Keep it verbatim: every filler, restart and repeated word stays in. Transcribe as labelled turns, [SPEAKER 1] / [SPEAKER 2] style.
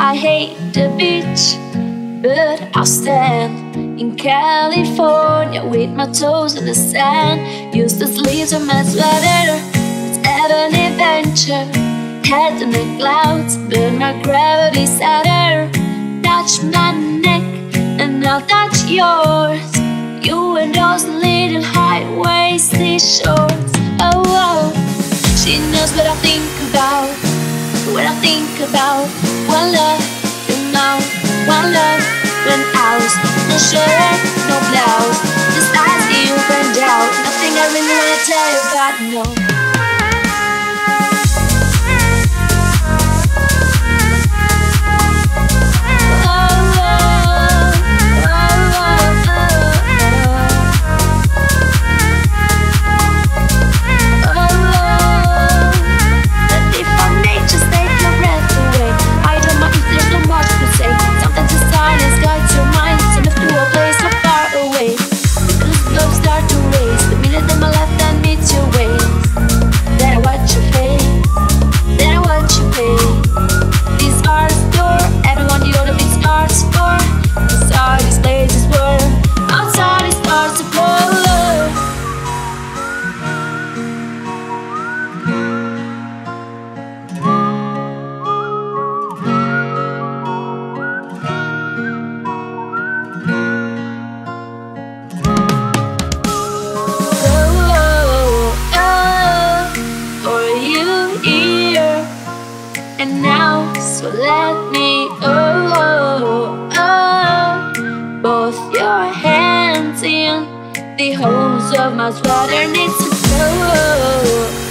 [SPEAKER 1] I hate the beach, but I'll stand in California with my toes in the sand. Use the sleeves of my sweater, it's an adventure. Head in the clouds, but my gravity's sadder. Touch my neck and I'll touch yours. You and those little high-waisted shorts. Oh, oh, she knows what I think about, what I think about. One love, you know, one love. When I was no shirt, no blouse, just eyes you burned out. Nothing I really wanna tell you about, no. So let me, oh, oh, oh, both your hands in the holes of my sweater needs to go.